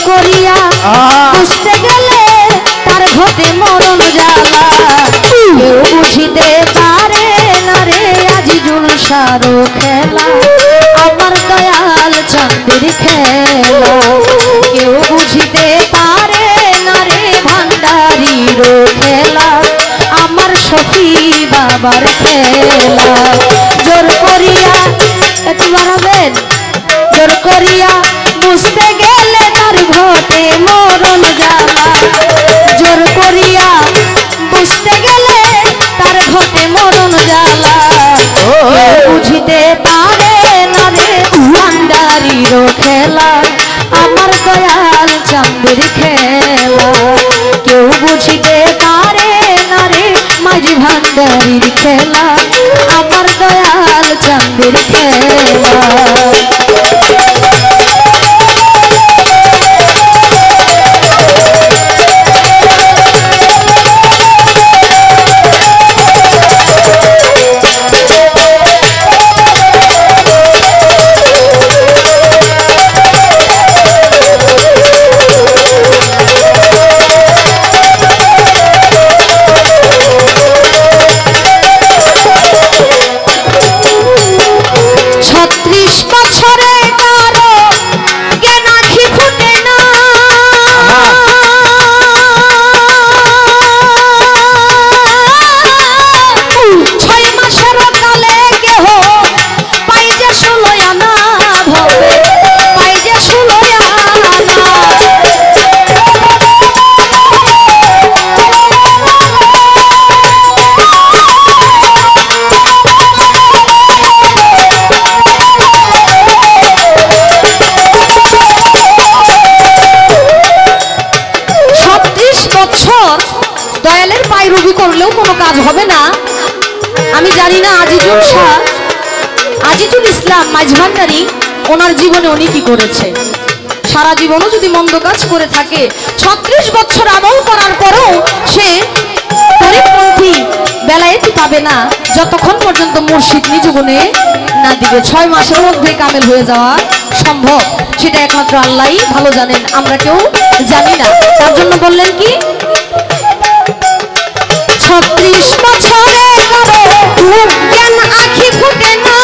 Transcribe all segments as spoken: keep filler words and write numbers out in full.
করিয়া বুঝতে গেলে তার ঘটে মরণ জ্বালা কেউ বুঝিতে পারে না রে আজিজুল সারো খেলা আমার দয়াল চাঁদের খেলা কেউ বুঝিতে পারে না রে ভান্ডারির খেলা আমার সখী বাবার খেলা জোর করিয়া একটু বাড়াবেন জোর করিয়া বুঝতে গেলে তার ঘটে মরণ জ্বালা জোর করিয়া বুঝতে গেলে তার ঘটে মরণ জ্বালা বুঝিতে পারে না রে ভান্ডারির খেলা আমার দয়াল চাঁদের খেলা কেউ বুঝিতে পারে না রে মাঝি ভান্ডারির খেলা আমার দয়াল চাঁদের খেলা দয়ালের পায়রবি করলেও কোনো কাজ হবে না। আমি জানি না আজিজুল শাহ আজিজুল ইসলাম মাঝি ভান্ডারী ওনার জীবনে উনি কি করেছে। সারা জীবনও যদি মন্দ কাজ করে থাকে ছত্রিশ বছর আমল করার পরেও সে পরিপন্থী বেলায়েতি পাবে না যতক্ষণ পর্যন্ত মুর্শিদ নিজ গুণে না দিবে। ছয় মাসের মধ্যে কামেল হয়ে যাওয়া সম্ভব সেটা একমাত্র আল্লাহই ভালো জানেন, আমরা কেউ জানি না। তার জন্য বললেন কি ছত্রিশ বছরে জ্ঞান আখি ফুটে না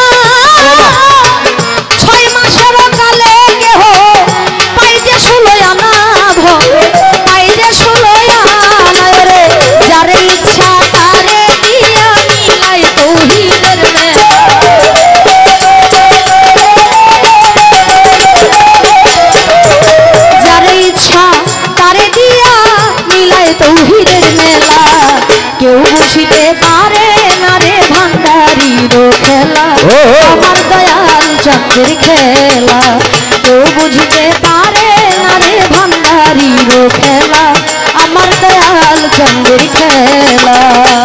ছয় মাসের কালে কেহ পাই যে ষোলো আনা ভবে পাই যে ষোলো আনা রে যারে ইচ্ছা তারে দিয়া মিলাই তৌহিদের মেলা যারে ইচ্ছা তারে দিয়া মিলাই তৌহিদের মেলা কেউ বুঝিতে পারে না রে ভান্ডারির খেলা আমার দয়াল চাঁদের খেলা কেউ বুঝিতে পারে না রে ভান্ডারির খেলা আমার দয়াল চাঁদের খেলা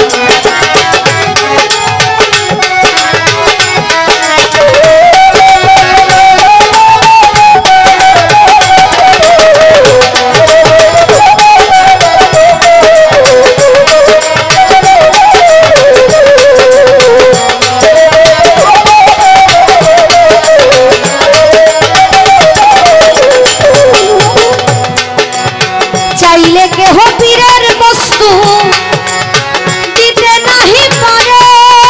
চাইলে কেহ পীরের বস্তু দিতে নাহি পারে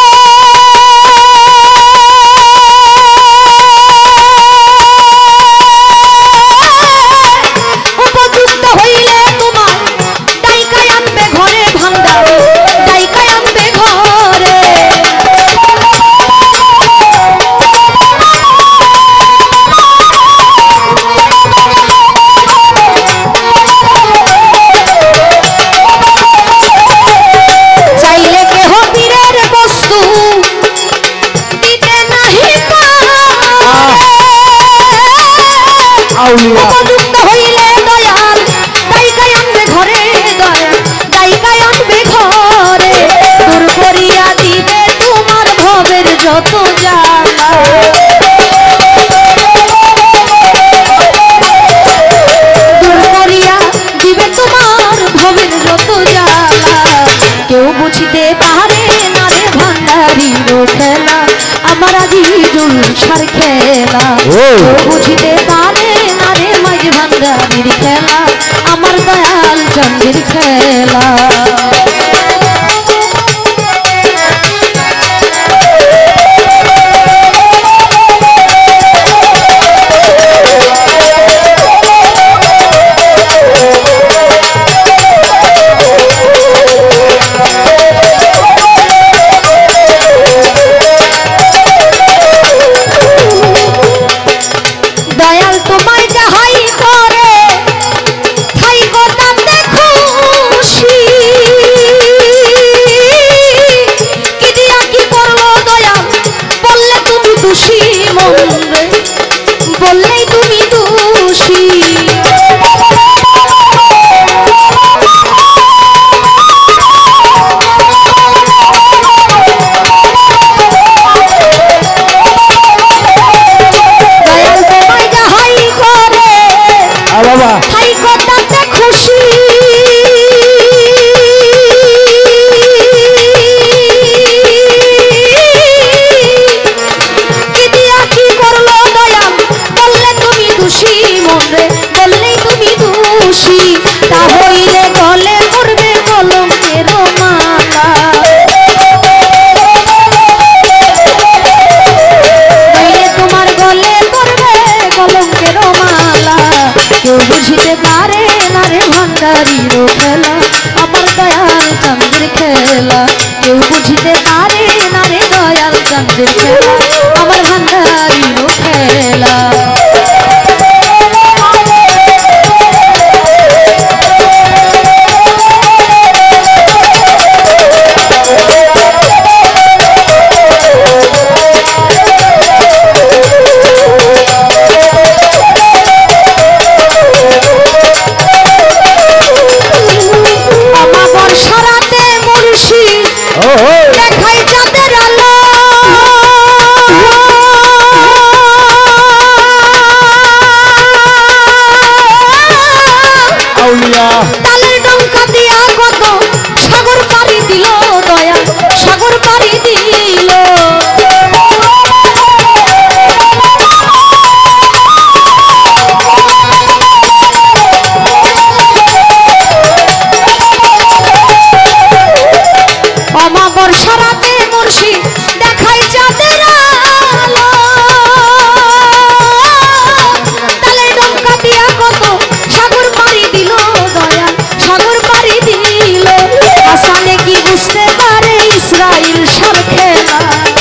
উপযুক্ত হইলে তোমার ডাইকায় আনবে ঘরে ভান্ডারে ডাইকায় আনবে ঘরে উপযুক্ত হইলে দয়াল ডাইকায় আনবে ঘরে দয়াল ডাইকায় আনবে ঘরে দূর করিয়া দিবে তোমার ভবের যত জ্বালা দূর করিয়া দিবে তোমার ভবের যত জ্বালা কেউ বুঝিতে পারে না রে ভান্ডারির খেলা আমার আজিজুল শাহর খেলা কেউ বুঝিতে পারে না রে মাঝি ভান্ডারির খেলা, আমার দয়াল চাঁদের খেলা। বললেই তুমি দোষী, দয়াল তোমায় যাহাই করে তাই করতে খুশি। তাহলে গলে করবে কলঙ্কের মালা, তোমার গলে করবে কলঙ্কের মালা। কেউ বুঝিতে পারে না রে ভান্ডারির খেলা, আমার দয়াল চাঁদের খেলা। কেউ বুঝিতে পারে না রে দয়াল চাঁদের খেলা, আমার ভান্ডারির খেলা। দেখাই চাঁদের আলো, তালের ডঙ্কা দিয়া কত সাগর পাড়ি দিল দয়াল, সাগর পাড়ি দিল। অমাবস্যা রাতে মুর্শিদ দেখাই চাঁদের আলো, তালের ডঙ্কা দিয়া কত সাগর পাড়ি দিল দয়াল, সাগর পাড়ি দিল। হাসানে কি বুঝতে পারে ইসরাইল সার খেলা,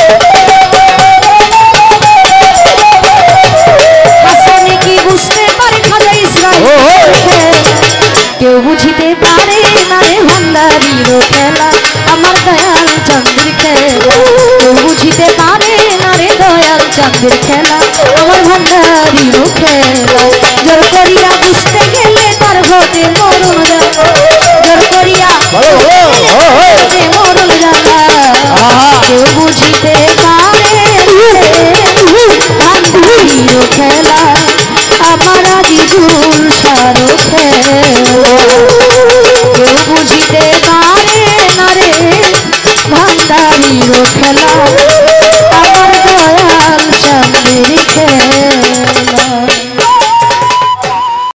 হাসানে কি বুঝতে পারে খাজা ইসরাইল খেলা। কেউ বুঝিতে পারে না রে ভান্ডারির খেলা, আমার দয়াল চাঁদের খেলা। কেউ বুঝিতে পারে না রে দয়াল চাঁদের খেলা, আমার ভান্ডারির খেলা।